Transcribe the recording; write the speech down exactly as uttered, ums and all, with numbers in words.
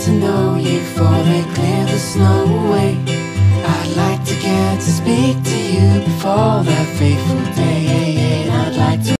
to know you before they clear the snow away. I'd like to get to speak to you before that fateful day.